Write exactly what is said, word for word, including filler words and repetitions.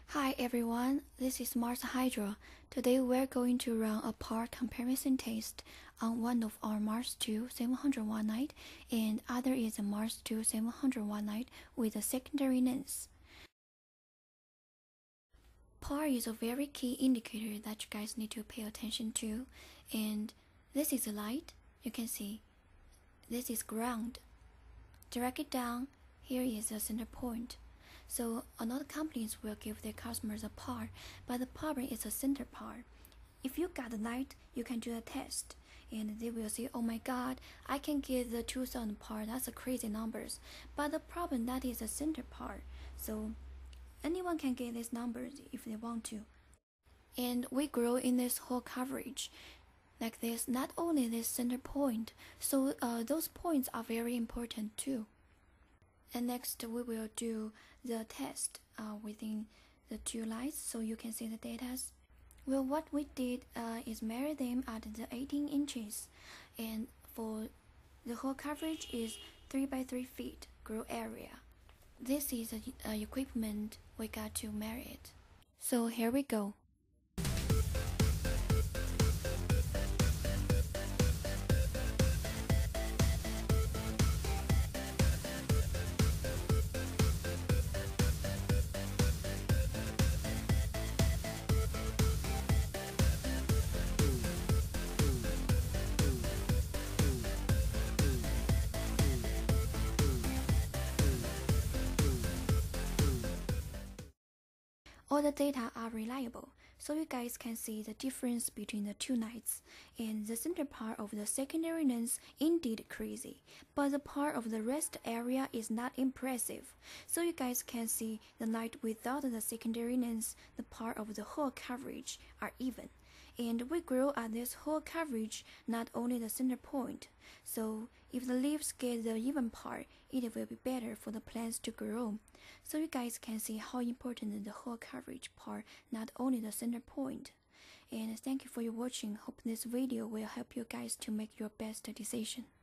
Hi everyone, this is Mars Hydra. Today we're going to run a part comparison test on one of our Mars two seven hundred watt light and other is a Mars two seven hundred watt light with a secondary lens. P A R is a very key indicator that you guys need to pay attention to, and this is a light. You can see this is ground. Drag it down, here is the center point. So another companies will give their customers a P A R, but the problem is a center P A R. If you got the light, you can do a test, and they will say, oh my god, I can get the two thousand P A R, that's a crazy numbers. But the problem that is a center P A R, so anyone can get these numbers if they want to. And we grow in this whole coverage like this, not only this center point, so uh, those points are very important too. And next we will do the test uh, within the two lights so you can see the data. Well, what we did uh, is measure them at the eighteen inches, and for the whole coverage is three by three feet grow area. This is the uh, equipment we got to measure it. So here we go. All the data are reliable, so you guys can see the difference between the two lights. And the center part of the secondary lens indeed crazy, but the part of the rest area is not impressive. So you guys can see the light without the secondary lens, the part of the whole coverage are even. And we grow at this whole coverage, not only the center point. So if the leaves get the even part, it will be better for the plants to grow. So you guys can see how important the whole coverage part, not only the center point. And thank you for your watching. Hope this video will help you guys to make your best decision.